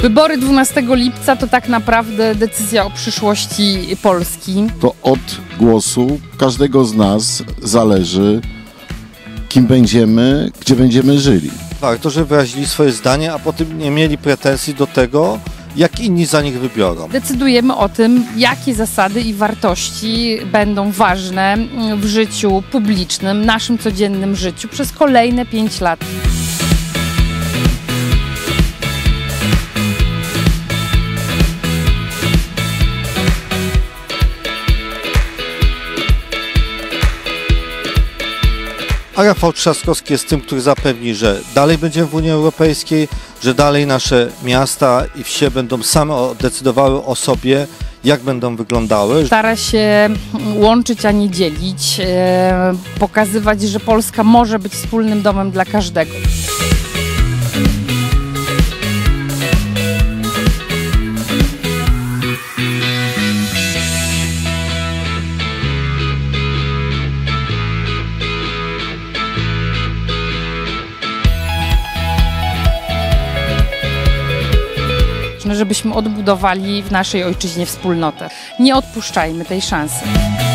Wybory 12 lipca to tak naprawdę decyzja o przyszłości Polski. To od głosu każdego z nas zależy, kim będziemy, gdzie będziemy żyli. Warto, że wyrazili swoje zdanie, a potem nie mieli pretensji do tego, jak inni za nich wybiorą. Decydujemy o tym, jakie zasady i wartości będą ważne w życiu publicznym, naszym codziennym życiu przez kolejne 5 lat. A Rafał Trzaskowski jest tym, który zapewni, że dalej będziemy w Unii Europejskiej, że dalej nasze miasta i wsie będą same decydowały o sobie, jak będą wyglądały. Stara się łączyć, a nie dzielić, pokazywać, że Polska może być wspólnym domem dla każdego. Żebyśmy odbudowali w naszej ojczyźnie wspólnotę. Nie odpuszczajmy tej szansy.